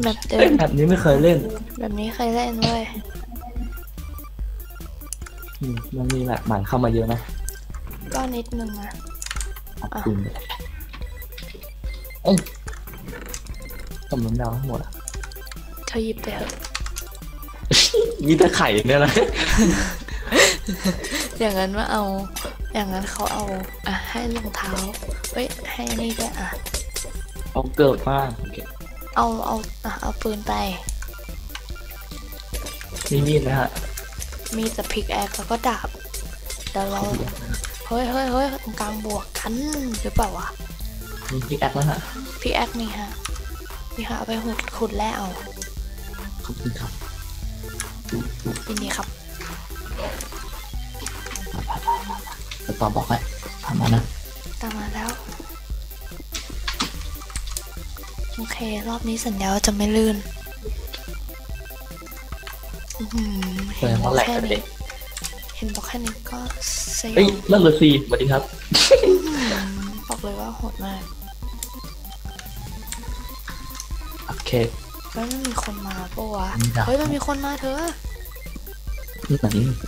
แบบเดิมแบบนี้ไม่เคยเล่นแบบนี้เคยเล่นเว้ยมันมีแบบใหม่เข้ามาเยอะนะก็นิดนึงอะขอบคุณเอ้ยสมมติเราทั้งหมดเธอหยิบไปเถอะมีแต่ไข่เนี่ยนะอย่างนั้นว่าเอาอย่างนั้นเขาเอาให้รองเท้าเฮ้ยให้นี่ด้วยเอาเกิดมากเอาปืนไปมีมีดนะฮะมีแต่พิกแอคแล้วก็ดาบเดี๋ยวเราเฮ้ยตรงกลางบวกกันหรือเปล่าวะมีพิกแอคแล้วฮะพิกแอคมีฮะเอาไปขุดแร่เอาขอบคุณครับยินดีครับไปต่อบอกให้ทำมานะตามมาแล้วโอเครอบนี้สัญญาว่าจะไม่ลื่นเห็นบอกแค่นี้ก็สยองเฮ้ยเลิกเลยสิสวัสดีครับบอกเลยว่าโหดมากโอเคแล้วมันมีคนมาปะวะเฮ้ยมันมีคนมาเธอไหน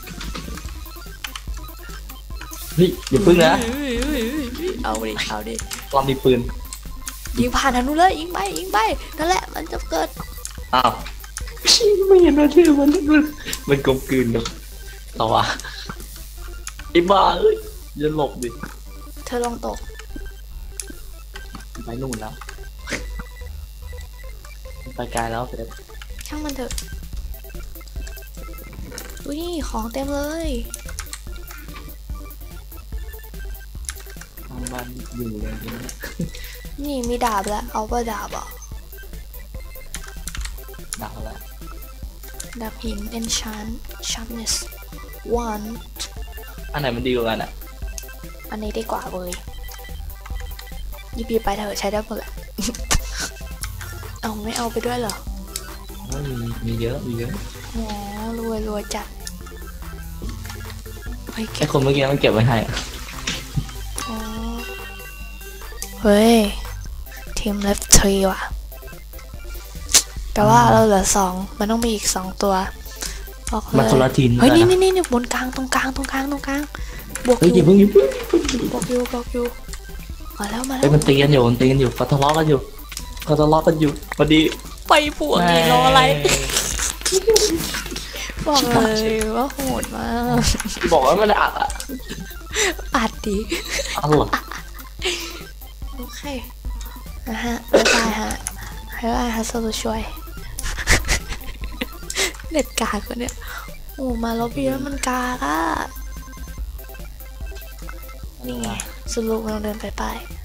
เฮ้ยอย่าพึ่งนะเอาดิตอนมีปืนยิงผ่านทางนู้นเลยยิงไปนั่นแหละมันจะเกิดอ้าวไม่เห็นว่าชื่อมันกลมกลืนกับต่อวะไอ้บ้าเอ้ยอย่าหลบดิเธอลองตกไปนู่นแล้วไปไกลแล้วเสร็จช่างมันเถอะอุ้ยของเต็มเลยทางบ้านอยู่เลยนี่มีดาบแล้วเอาป่ะดาบอ่ะดักแล้วดาบหิน enchant sharpness 1 อันไหนมันดีกว่ากันอ่ะอันนี้ดีกว่าเว้ยยิบไปเถอะใช้ได้หมดแหละ เอาไม่เอาไปด้วยเหรอมีเยอะอ๋อรวยจัดไอ้คนเมื่อกี้มันเก็บไว้ให้เฮ้ยทีม left 3ว่ะแต่ว่าเราเหลือ2มันต้องมีอีก2ตัวมันคนละทีมเฮ้ยนี่บนกลางตรงกลางบวกอยู่มาแล้วมันตีกันอยู่เขาทะเลาะกันอยู่พอดีไปบวกนี่รออะไรบอกเลยว่าโหดมากบอกว่าไม่ได้อัดดิอ๋อโอเคนะฮะบ๊ายบายฮะสรุปช่วยเน็ตกากคนเนี้ยโอ้มาล็อบบี้แล้วมันกากอ่ะนี่ไงสรุปเราเดินไป